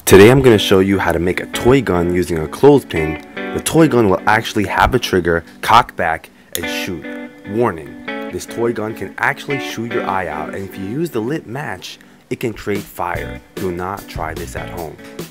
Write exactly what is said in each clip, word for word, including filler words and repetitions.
Today I'm going to show you how to make a toy gun using a clothespin. The toy gun will actually have a trigger, cock back, and shoot. Warning, this toy gun can actually shoot your eye out, and if you use the lit match, it can create fire. Do not try this at home.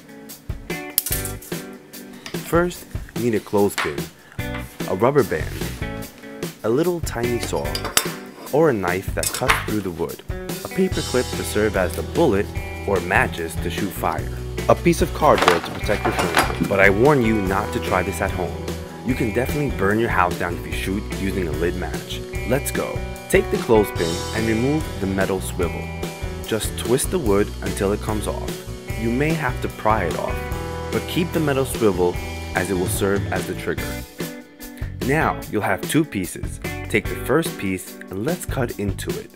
First, you need a clothespin, a rubber band, a little tiny saw, or a knife that cuts through the wood, a paper clip to serve as the bullet, or matches to shoot fire, a piece of cardboard to protect your flame. But I warn you not to try this at home. You can definitely burn your house down if you shoot using a lit match. Let's go. Take the clothespin and remove the metal swivel. Just twist the wood until it comes off. You may have to pry it off, but keep the metal swivel as it will serve as the trigger. Now you'll have two pieces. Take the first piece and let's cut into it.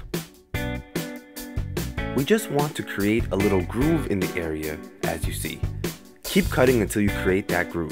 We just want to create a little groove in the area, as you see. Keep cutting until you create that groove.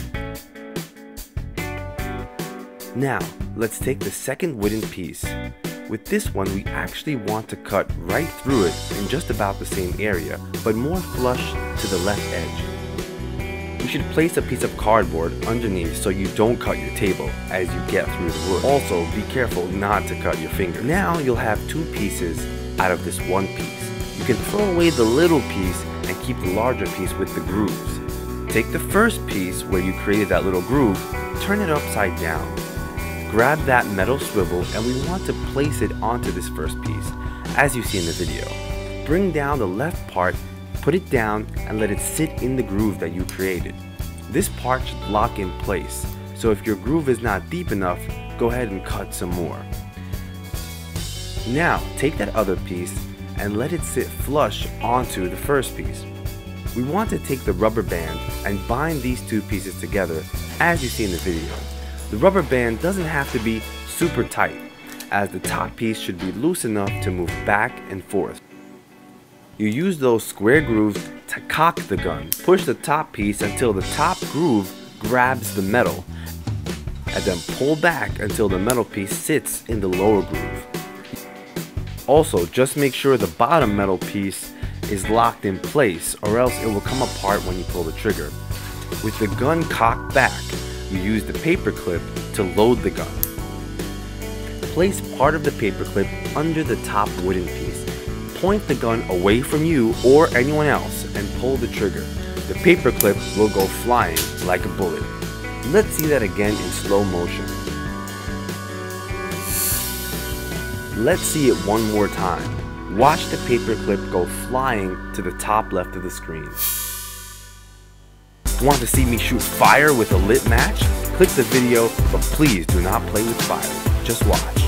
Now, let's take the second wooden piece. With this one, we actually want to cut right through it in just about the same area, but more flush to the left edge. You should place a piece of cardboard underneath so you don't cut your table as you get through the wood. Also, be careful not to cut your finger. Now you'll have two pieces out of this one piece. You can throw away the little piece and keep the larger piece with the grooves. Take the first piece where you created that little groove, turn it upside down. Grab that metal swivel and we want to place it onto this first piece, as you see in the video. Bring down the left part, put it down, and let it sit in the groove that you created. This part should lock in place, so if your groove is not deep enough, go ahead and cut some more. Now, take that other piece and let it sit flush onto the first piece. We want to take the rubber band and bind these two pieces together, as you see in the video. The rubber band doesn't have to be super tight, as the top piece should be loose enough to move back and forth. You use those square grooves to cock the gun. Push the top piece until the top groove grabs the metal, and then pull back until the metal piece sits in the lower groove. Also, just make sure the bottom metal piece is locked in place, or else it will come apart when you pull the trigger. With the gun cocked back, you use the paper clip to load the gun. Place part of the paper clip under the top wooden piece. Point the gun away from you or anyone else and pull the trigger. The paper clip will go flying like a bullet. Let's see that again in slow motion. Let's see it one more time. Watch the paper clip go flying to the top left of the screen. Want to see me shoot fire with a lit match? Click the video, but please do not play with fire. Just watch.